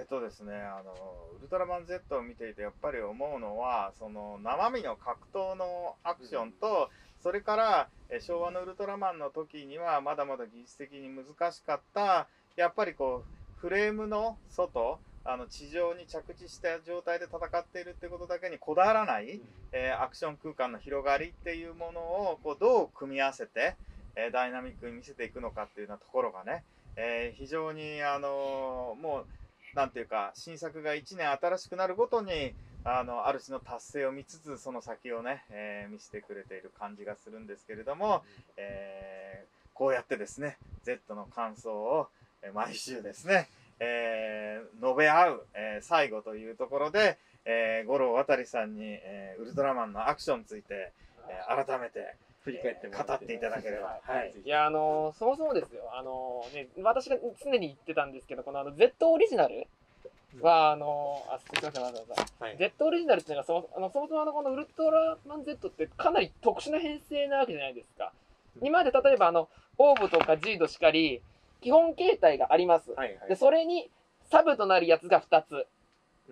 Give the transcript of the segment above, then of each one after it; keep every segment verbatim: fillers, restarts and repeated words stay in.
っとですね、あのウルトラマン Z を見ていてやっぱり思うのは、その生身の格闘のアクションと、うん、それからえ昭和のウルトラマンの時にはまだまだ技術的に難しかったやっぱりこうフレームの外、あの地上に着地した状態で戦っているってことだけにこだわらない、うん、えー、アクション空間の広がりっていうものをこうどう組み合わせて、えー、ダイナミックに見せていくのかっていうようなところがね、えー、非常にあのー、もうなんていうか新作がいちねん新しくなるごとにあのある種の達成を見つつその先をね、えー、見せてくれている感じがするんですけれども、えー、こうやってですね Z の感想を毎週ですね、えー、述べ合う、えー、最後というところで、えー、五郎渡さんに、えー、ウルトラマンのアクションについて、えー、改めて振り返って語っていただければ。 はい。いや、あのー、そもそもですよ、あのー、ね、私が常に言ってたんですけど、このあの Z オリジナルは、あのー、あ、すみません、わざわざ。はい、Z オリジナルっていうのがそも、あのそもそもあのこのウルトラマン Z ってかなり特殊な編成なわけじゃないですか。今まで例えばあの、オーブとか G としかり、基本形態があります。はいはい、で、それにサブとなるやつがふたつ。うん、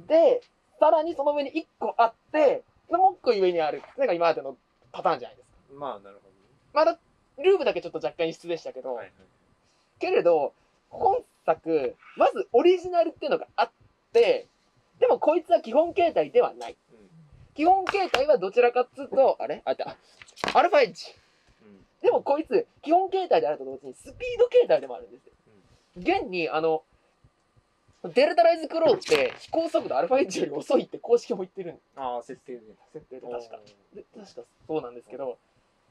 で、さらにその上にいっこあって、もういっこ上にある。それが今までのパターンじゃないですか。 まあ、なるほど。 まだ、ルーブだけちょっと若干異質でしたけど、はいはい、けれど、本作、まずオリジナルっていうのがあって、でもこいつは基本形態ではない。うん、基本形態はどちらかっつうと、あれあった。アルファエッジ。でもこいつ、基本形態であると同時にスピード形態でもあるんですよ。現に、あの、デルタライズクローって飛行速度アルファエッジより遅いって公式も言ってるんです。 ああ、設定で。 設定で確か。で、確かそうなんですけど、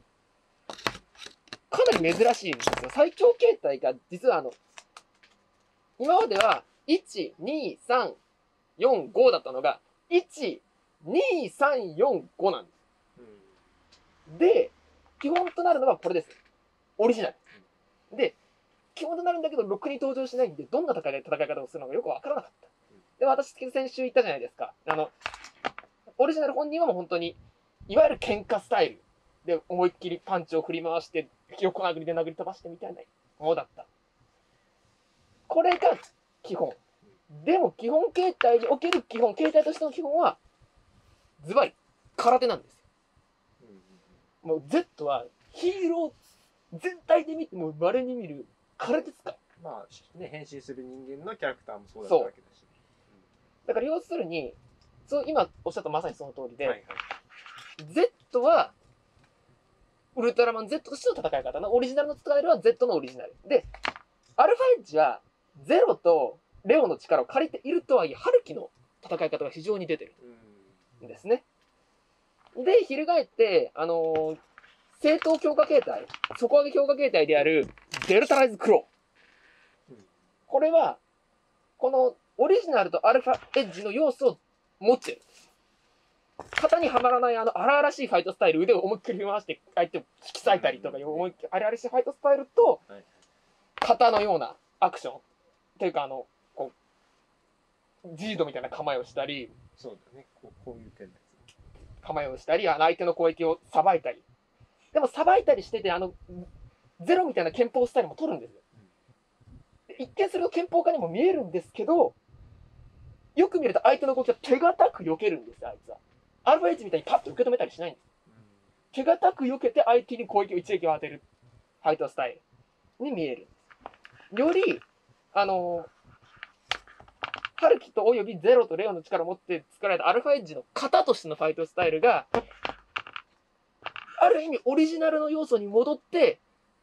かなり珍しいんですよ。最強形態が実はあの、今まではいち、に、さん、よん、ごだったのが、いち、に、さん、よん、ごなんです。うん、で、基本となるのはこれです。オリジナル。うん、で、基本となるんだけど、ろくに登場しないんで、どんな戦い戦い方をするのかよくわからなかった。で、私、先週言ったじゃないですか。あの、オリジナル本人はもう本当に、いわゆる喧嘩スタイルで思いっきりパンチを振り回して、横殴りで殴り飛ばしてみたいなものだった。これが基本。でも基本形態における基本、形態としての基本は、ズバリ、空手なんですよ。もう Z はヒーロー全体で見ても稀に見る空手使い。 まあね、変身する人間のキャラクターもそうだったわけだし。 だから要するに、そう今おっしゃったまさにその通りで、はいはい、Z は、ウルトラマン Z としての戦い方のオリジナルの使えるは Z のオリジナル。で、アルファエッジはゼロとレオの力を借りているとはいえ、ハルキの戦い方が非常に出てるんですね。で、翻って、あのー、正当強化形態、底上げ強化形態であるデルタライズクロー。これは、このオリジナルとアルファエッジの要素を持ってる。型にはまらないあの荒々しいファイトスタイル、腕を思いっきり振り回して相手を引き裂いたりとかいう思いっきり荒々しいファイトスタイルと、型のようなアクション。というか、あの、こう、ジードみたいな構えをしたり、 そうだね、こう、こういう点です。 構えをしたり、あの相手の攻撃をさばいたり。でもさばいたりしてて、あの、ゼロみたいな拳法スタイルも取るんですよ。一見すると拳法家にも見えるんですけど、よく見ると相手の動きは手堅く避けるんですよ、あいつは。アルファエッジみたいにパッと受け止めたりしないんです。手堅く避けて相手に攻撃を一撃を当てるファイトスタイルに見えるんです。より、あの、ハルキとおよびゼロとレオの力を持って作られたアルファエッジの型としてのファイトスタイルが、ある意味オリジナルの要素に戻って、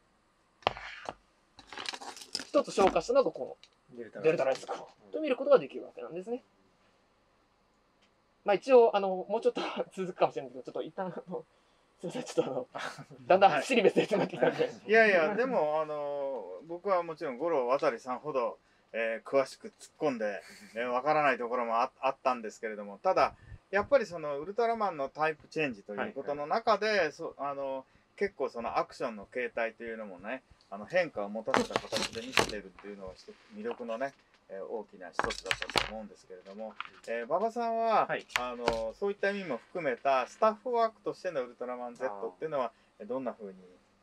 一つ消化したのがこのデルタライズクローと見ることができるわけなんですね。まあ一応、あの、もうちょっと続くかもしれないけど、ちょっと一旦、あの、すみません、ちょっとあの、だんだん走り別になってきたんで。 いやいや、でも、あの、僕はもちろん五郎渡さんほど、えー、詳しく突っ込んで、えー、わからないところも あ, あったんですけれども、ただ、やっぱりそのウルトラマンのタイプチェンジということの中で、はいはい、そあの結構そのアクションの形態というのもね、あの変化を持たせた形で見せているっていうのが魅力のね、えー、大きな一つだったと思うんですけれども、えー、馬場さんは、はい、あのそういった意味も含めたスタッフワークとしてのウルトラマン Z っていうのはどんな風に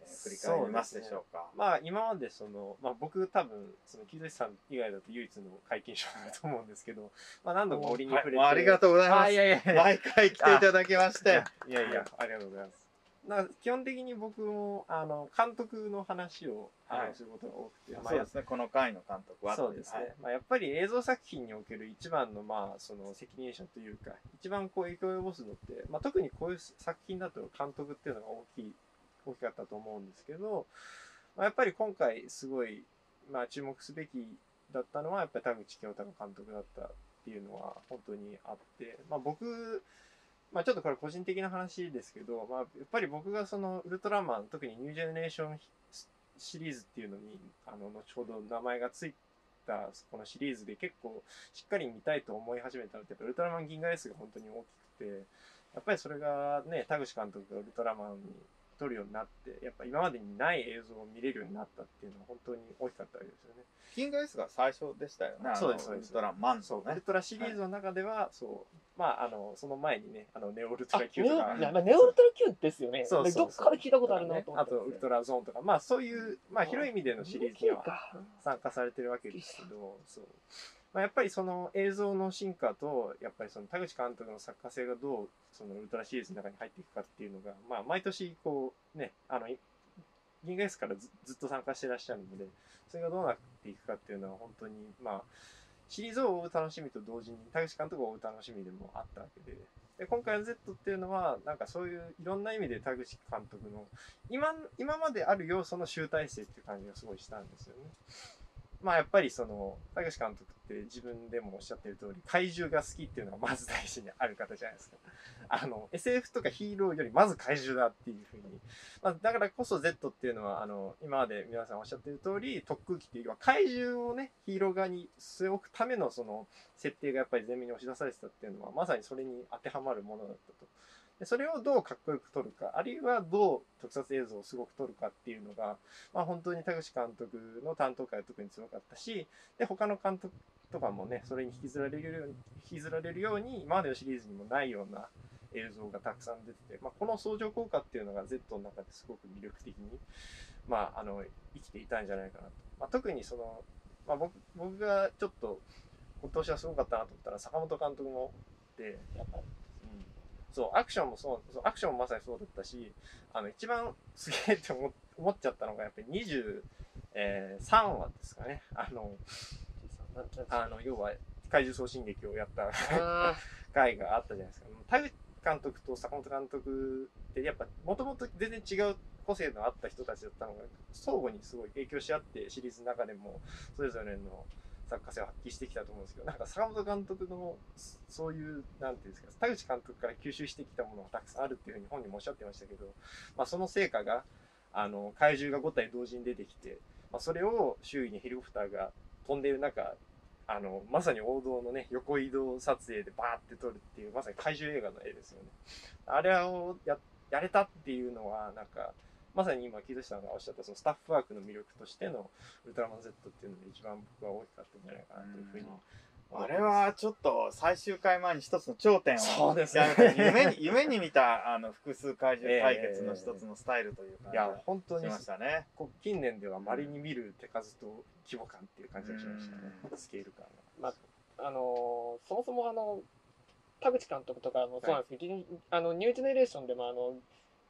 振り返りますでしょうか。 まあ今までその、まあ、僕多分その木戸さん以外だと唯一の皆勤賞だと思うんですけど、まあ、何度か折に触れて、 はい、ありがとうございます。 あいやいやいや毎回来ていただきましていやいやありがとうございます。なんか基本的に僕もあの監督の話を、はい、することが多くて、 まあ、そうですね、この回の監督はそうですね、はい、まあ、やっぱり映像作品における一番の、まあ、その責任者というか一番こう影響を及ぼすのって、まあ、特にこういう作品だと監督っていうのが大きい大きかったと思うんですけど、まあ、やっぱり今回すごい、まあ、注目すべきだったのはやっぱり田口京太監督だったっていうのは本当にあって、まあ、僕まあちょっとこれ個人的な話ですけど、まあ、やっぱり僕がそのウルトラマン、特にニュージェネレーションシリーズっていうのにあの後ほど名前がついたこのシリーズで結構しっかり見たいと思い始めたのってやっぱウルトラマン銀河エースが本当に大きくて、やっぱりそれがね田口監督がウルトラマンに撮るようになって、やっぱ今までにない映像を見れるようになったっていうのは本当に大きかったわけですよね。 銀河エースが最初でしたよね。 そうです、そうです。 ウルトラマン、ね、 そうウルトラシリーズの中では、はい、そうまああのその前にねあのネオウルトラ Q とか、 ネオ、ネオウルトラ Q ですよね。そうそうそう、どっから聞いたことあるなと思って、 ね、あとウルトラゾーンとか、まあそういうまあ広い意味でのシリーズには参加されてるわけですけど、そう。まあ、やっぱりその映像の進化とやっぱりその田口監督の作家性がどうそのウルトラシリーズの中に入っていくかっていうのが、まあ、毎年こうねあの銀河エースから ず, ずっと参加してらっしゃるので、それがどうなっていくかっていうのは本当にまあシリーズを追う楽しみと同時に田口監督を追う楽しみでもあったわけで、で今回の Z っていうのはなんかそういういろんな意味で田口監督の 今, 今まである要素の集大成っていう感じがすごいしたんですよね。まあやっぱりその田口監督って自分でもおっしゃってる通り怪獣が好きっていうのがまず大事にある方じゃないですか。あの エスエフ とかヒーローよりまず怪獣だっていうふうに、まあ、だからこそ Z っていうのはあの今まで皆さんおっしゃってる通り特空機っていうか怪獣をねヒーロー側に据え置くためのその設定がやっぱり前面に押し出されてたっていうのはまさにそれに当てはまるものだったと。でそれをどうかっこよく撮るか、あるいはどう特撮映像をすごく撮るかっていうのが、まあ、本当に田口監督の担当会は特に強かったし、で他の監督とかもねそれに引きずられるように引きずられるように今までのシリーズにもないような映像がたくさん出てて、まあ、この相乗効果っていうのが Z の中ですごく魅力的に、まあ、あの生きていたんじゃないかなと。まあ、特にその、まあ、僕, 僕がちょっと今年はすごかったなと思ったら坂本監督もでやっぱり。そうアクションもそう、そうアクションもまさにそうだったし、あの一番すげえって思思っちゃったのがやっぱりにじゅうさんわですかね。あのあの要は怪獣送信劇をやった回があったじゃないですか。田口監督と坂本監督ってやっぱもともと全然違う個性のあった人たちだったのが相互にすごい影響し合ってシリーズの中でもそれぞれの作家性を発揮してきたと思うんですけど、なんか坂本監督のそういうなんていうんですか、田口監督から吸収してきたものがたくさんあるっていうふうに本人もおっしゃってましたけど、まあ、その成果があの怪獣がご体同時に出てきて、まあ、それを周囲にヘリコプターが飛んでいる中、あのまさに王道のね横移動撮影でバーって撮るっていうまさに怪獣映画の絵ですよね。あれを や, やれたっていうのはなんかまさに今木戸さんがおっしゃったそのスタッフワークの魅力としてのウルトラマン Z っていうのが一番僕は大きかったんじゃないかなというふうに。 あれはちょっと最終回前に一つの頂点をそうです、 ね、夢に夢に見たあの複数怪獣対決の一つのスタイルというか、 いや本当にしましたね。 近年では稀に見る手数と規模感っていう感じがしましたね。スケール感が。 まああのー、そもそもあの田口監督とかもそうなんですけど、はい、あのニュージェネレーションでもあの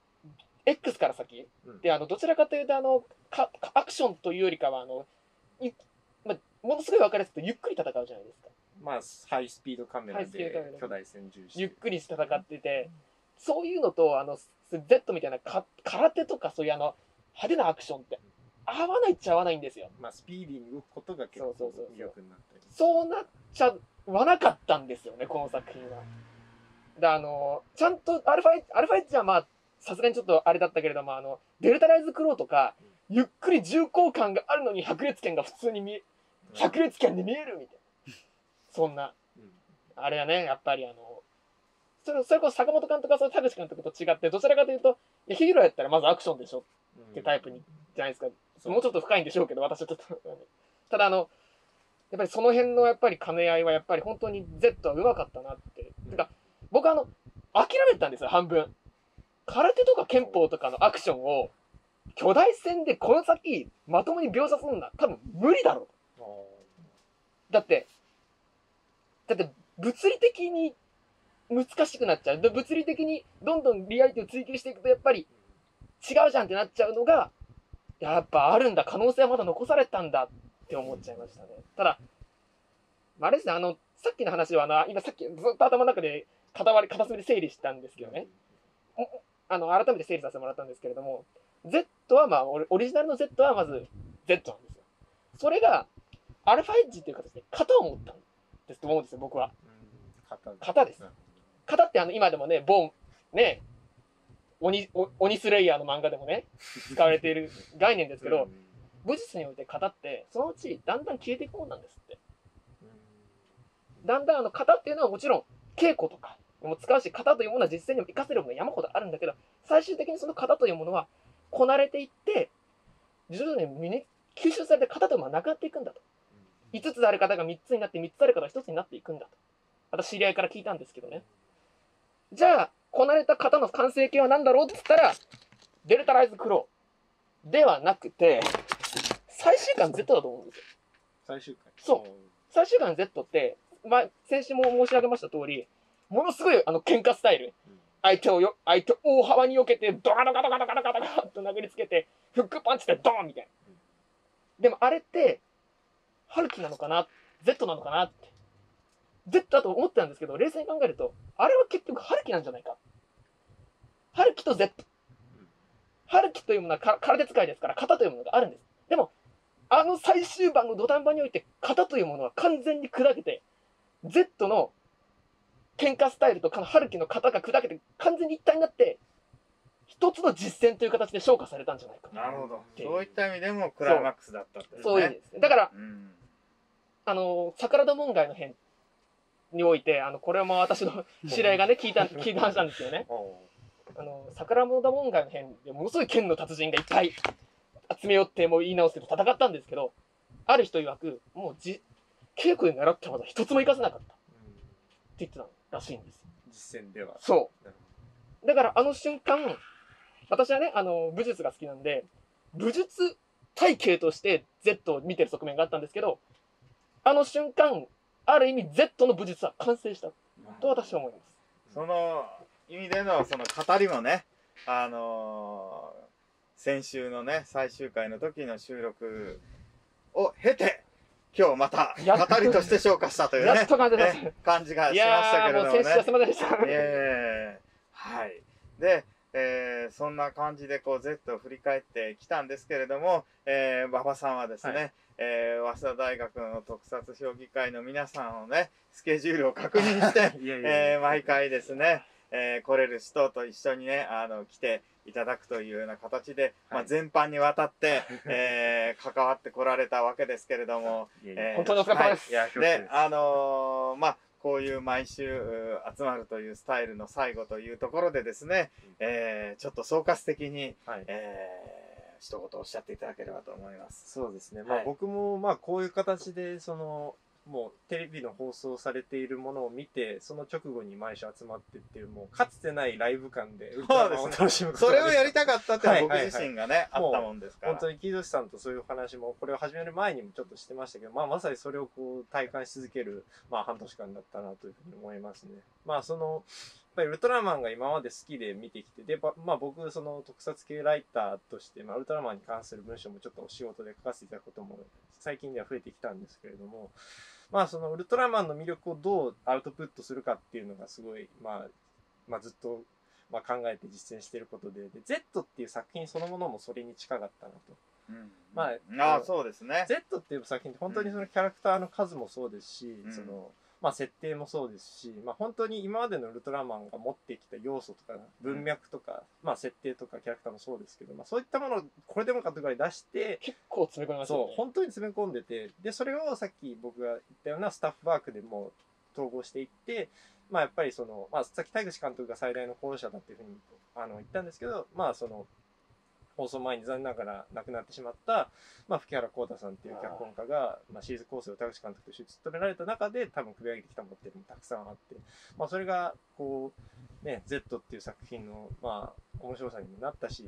X から先、うん、であのどちらかというとあのかアクションというよりかはあのい、まあ、ものすごい分かりやすくゆっくり戦うじゃないですか。 まあハイスピードカメラで巨大戦銃してゆっくり戦ってて、そういうのとあの Z みたいなか空手とかそういうあの派手なアクションって合わないっちゃ合わないんですよ。 まあスピーディーに動くことが結構魅力になったり、 そうなっちゃわなかったんですよねこの作品は。であのちゃんとアルファアルファエッジはまあさすがにちょっとあれだったけれども、あのデルタライズクローとかゆっくり重厚感があるのに百裂拳が普通に見え百裂拳で見えるみたいな、そんな、うん、あれはねやっぱりあのそれそれこそ坂本監督はその田口監督と違ってどちらかというといやヒーローやったらまずアクションでしょってタイプに、うん、じゃないですか。もうちょっと深いんでしょうけど私はちょっとただあのやっぱりその辺のやっぱり兼ね合いはやっぱり本当に Z はうまかったなって、うん、てか僕はあの諦めてたんですよ半分。空手とか拳法とかのアクションを巨大船でこの先まともに描写するのは多分無理だろう。だって、だって物理的に難しくなっちゃう。で物理的にどんどんリアリティを追求していくとやっぱり違うじゃんってなっちゃうのが、やっぱあるんだ、可能性はまだ残されたんだって思っちゃいましたね。ただ、あれですね、あの、さっきの話はな、今さっきずっと頭の中で片割り、片隅で整理したんですけどね。あの、改めて整理させてもらったんですけれども、Z はまあ、オリジナルの Z はまず Z なんですよ。それが、アルファエッジっていう形で型を持ったんですと思うんですよ、僕は。型です。型ってあの、今でもね、ボン、ね、鬼、鬼スレイヤーの漫画でもね、使われている概念ですけど、武術において型って、そのうちだんだん消えていくもんなんですって。だんだんあの型っていうのはもちろん稽古とかも使うし、型というものは実践にも活かせるものが山ほどあるんだけど、最終的にその型というものはこなれていって、徐々に身に吸収されて型というものはなくなっていくんだと。いつつある型がみっつになって、みっつある型がひとつになっていくんだと。私知り合いから聞いたんですけどね。じゃあ、こなれた型の完成形は何だろうって言ったら、デルタライズクローではなくて、最終巻 Z だと思うんですよ。 最終回。 そう。最終巻 Z って、まあ、先週も申し上げました通り、ものすごいあの喧嘩スタイル。うん、相手をよ、相手を大幅に避けて、ドカドカドカドカドカドカと殴りつけて、フックパンチでドーンみたいな。うん、でもあれって、ハルキなのかな ?Z なのかなって。Z だと思ってたんですけど、冷静に考えると、あれは結局ハルキなんじゃないか。ハルキと Z。ハルキというものは空手使いですから、型というものがあるんです。でも、あの最終盤の土壇場において、型というものは完全に砕けて、Z の喧嘩スタイルとハルキの型が砕けて、完全に一体になって、一つの実践という形で昇華されたんじゃないかな。 なるほど。そういった意味でもクライマックスだったって、ね、 そういう意味ですね。だから、うん、あの、桜田門外の変において、あの、これも私の知り合いがね、聞いた、聞いた話なんですよね。あの、桜田門外の変でものすごい剣の達人がいっぱい集め寄ってもう言い直して戦ったんですけど、ある人曰く、もうじ、稽古で習った技一つも活かせなかった。って言ってたらしいんです。 実践では。 そう。だからあの瞬間、私はね、あの、武術が好きなんで、武術体系として Z を見てる側面があったんですけど、あの瞬間、ある意味 Z の武術は完成したと私は思います。 その意味でのその語りもね、あのー、先週のね、最終回の時の収録を経て、今日また語りとして消化したというね、 やっと感じますね感じがしましたけれどもね。 いやー、もう先週はすみませんでした。 えー、はい。で、えー、そんな感じでこう Z を振り返ってきたんですけれども、えー、馬場さんはですね、はい、えー、早稲田大学の特撮評議会の皆さんをね、スケジュールを確認して、いやいやえー、毎回ですね、えー、来れる人と一緒にね、あの、来ていただくというような形で、はい、まあ、全般にわたって、えー、関わってこられたわけですけれども、 いやいやえー、本当にお疲れ様です。 はい、で、あのー、まあ、こういう毎週集まるというスタイルの最後というところでですね、えー、ちょっと総括的に、はい、えー、一言おっしゃっていただければと思います。 そうですね。まあ、はい、僕もまあこういう形でそのもうテレビの放送されているものを見て、その直後に毎週集まってっていう、もうかつてないライブ感でウルトラマンを楽しむことができた。 それをやりたかったっていうのは僕自身がね、はいはいはい、あったもんですから。 本当に木戸さんとそういう話も、これを始める前にもちょっとしてましたけど、まあまさにそれをこう体感し続ける、まあ半年間だったなというふうに思いますね。まあその、やっぱりウルトラマンが今まで好きで見てきて、で、まあ僕、その特撮系ライターとして、まあウルトラマンに関する文章もちょっとお仕事で書かせていただくことも最近では増えてきたんですけれども、まあそのウルトラマンの魅力をどうアウトプットするかっていうのがすごい、まあ、まあずっと、まあ、考えて実践していることで、で、Z っていう作品そのものもそれに近かったなと。 うん、まあ、あそうですね。 Z っていう作品って本当にそのキャラクターの数もそうですし、うん、その、まあ設定もそうですし、まあ本当に今までのウルトラマンが持ってきた要素とか文脈とか、うん、まあ設定とかキャラクターもそうですけど、まあそういったものをこれでもかというぐらい出して、 結構詰め込みましたね。 そう、本当に詰め込んでて、で、それをさっき僕が言ったようなスタッフワークでも統合していって、まあやっぱりその、まあさっき田口監督が最大の功労者だっていうふうにあの言ったんですけど、まあその、放送前に残念ながら亡くなってしまった、まあ、吹原浩太さんっていう脚本家が、まあ、シリーズ構成を田口監督として務められた中で、多分組み上げてきたものっていうのもたくさんあって、まあ、それが、こう、ね、Z っていう作品の、まあ、面白さにもなったし、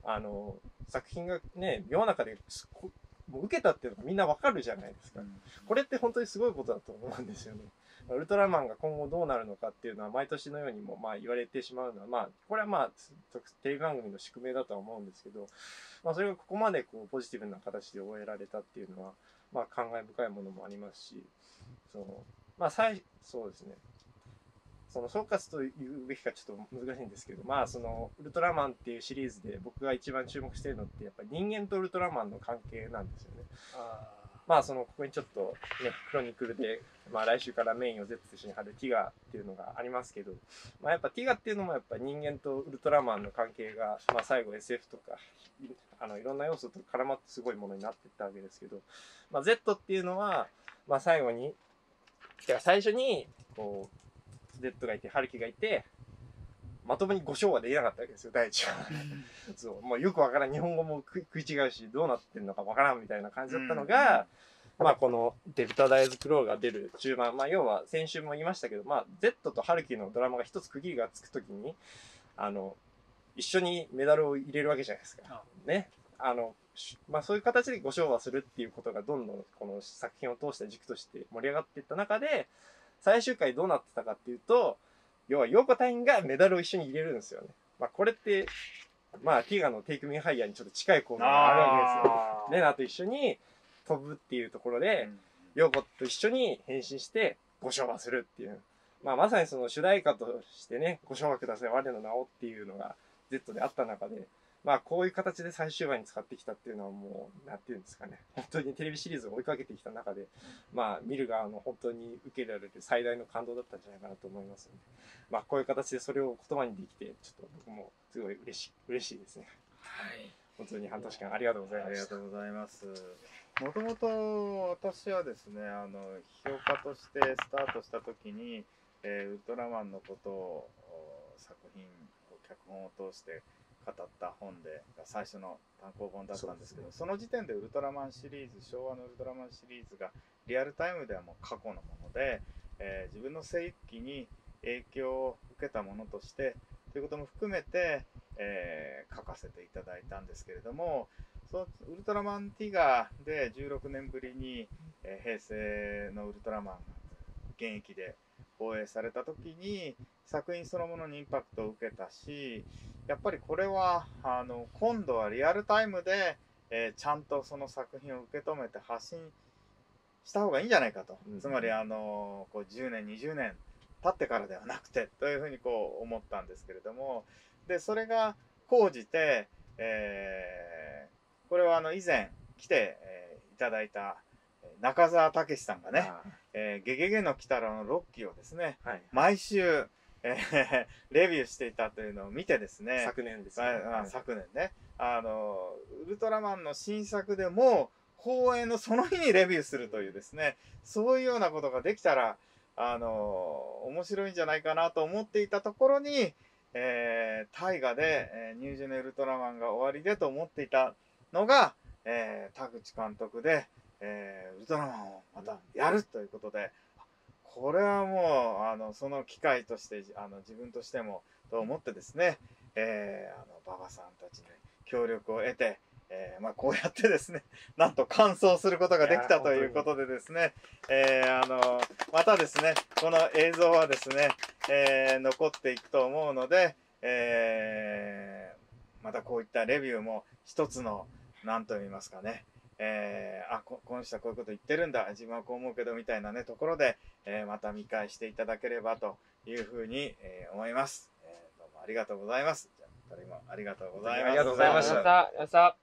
あの作品がね世の中ですこもう受けたっていうのがみんなわかるじゃないですか。これって本当にすごいことだと思うんですよね。ウルトラマンが今後どうなるのかっていうのは毎年のようにもまあ言われてしまうのは、まあこれはまあテレビ番組の宿命だとは思うんですけど、まあそれがここまでこうポジティブな形で終えられたっていうのはまあ感慨深いものもありますし、そのまあ最そうですね。その総括と言うべきかちょっと難しいんですけど、まあそのウルトラマンっていうシリーズで僕が一番注目しているのってやっぱり人間とウルトラマンの関係なんですよね。あまあそのここにちょっとねクロニクルで、まあ、来週からメインを Z と一緒に貼るティガっていうのがありますけど、まあ、やっぱティガっていうのもやっぱ人間とウルトラマンの関係が、まあ、最後 エスエフ とかあのいろんな要素と絡まってすごいものになっていったわけですけど、まあ、Z っていうのは、まあ、最後にてか最初にこう Z がいてハルキがいてまともにご唱はできなかったわけですよ、第一話。そう、もうよくわからん、日本語も食い違うし、どうなってるのかわからんみたいな感じだったのが、うん、まあこのデルタダイズクローが出る中盤、まあ要は先週も言いましたけど、まあ Z とハルキのドラマが一つ区切りがつくときに、あの、一緒にメダルを入れるわけじゃないですか。ね。あの、まあそういう形でご唱和するっていうことがどんどんこの作品を通した軸として盛り上がっていった中で、最終回どうなってたかっていうと、要は、ヨーコ隊員がメダルを一緒に入れるんですよね。まあ、これって、まあ、ティガのテイクミンハイヤーにちょっと近いコーナーがあるわけですよ。レナと一緒に飛ぶっていうところで、ヨーコと一緒に変身して、ご唱和するっていう。まあ、まさにその主題歌としてね、ご唱和ください、我の名をっていうのが Z であった中で、まあ、こういう形で最終話に使ってきたっていうのはもう、なんていうんですかね。本当にテレビシリーズを追いかけてきた中で、まあ、見る側の本当に受けられる最大の感動だったんじゃないかなと思いますので、まあ、こういう形でそれを言葉にできて、ちょっと僕もすごい嬉しい、嬉しいですね。はい。本当に半年間ありがとうございました。 ありがとうございます。もともと私はですね、あの、評価としてスタートした時に、えー、ウルトラマンのことを、作品、脚本を通して、語った本で最初の単行本だったんですけど、 そ, その時点でウルトラマンシリーズ、昭和のウルトラマンシリーズがリアルタイムではもう過去のもので、えー、自分の生育期に影響を受けたものとしてということも含めて、えー、書かせていただいたんですけれども、そのウルトラマンティガでじゅうろくねんぶりに、えー、平成のウルトラマンが現役で放映された時に作品そのものにインパクトを受けたし、やっぱりこれはあの今度はリアルタイムで、えー、ちゃんとその作品を受け止めて発信した方がいいんじゃないかと、うん、つまりあのこうじゅうねんにじゅうねん経ってからではなくてというふうにこう思ったんですけれども、でそれが講じて、えー、これはあの以前来て、えー、いただいた中澤武さんがね「えー、ゲゲゲの鬼太郎」のろっきをですね、はい、毎週えー、レビューしていたというのを見てですね、 昨年ですね、 まああ、昨年ね、あのウルトラマンの新作でも放映のその日にレビューするというですね、そういうようなことができたらあの面白いんじゃないかなと思っていたところに、えー、大河で、えー、ニュージェネウルトラマンが終わりでと思っていたのが、えー、田口監督で、えー、ウルトラマンをまたやるということで、これはもうあのその機会としてあの自分としてもと思ってですね、えー、あの馬場さんたちに協力を得て、えーまあ、こうやってですねなんと完走することができたということでですね、えー、あのまたですねこの映像はですね、えー、残っていくと思うので、えー、またこういったレビューも一つの何と言いますかね、えー、あここの人はこういうこと言ってるんだ自分はこう思うけどみたいなねところで、えー、また見返していただければというふうに、えー、思います、えー、どうもありがとうございます。じゃあふたりもありがとうございます。 ありがとうございました。